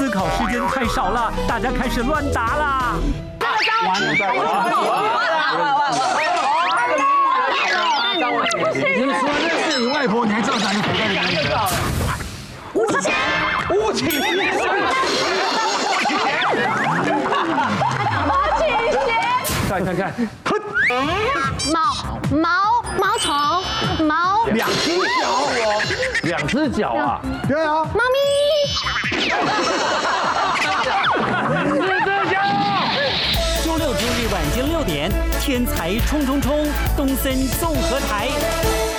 考时间太少了，大家开始乱答啦。 完了！你说认识你外婆，你还知道哪个口袋里面的？5钱。再看看， 毛虫， 两只脚啊！对啊， 猫咪。 周六周日晚间6点，天才冲冲冲，东森综合台。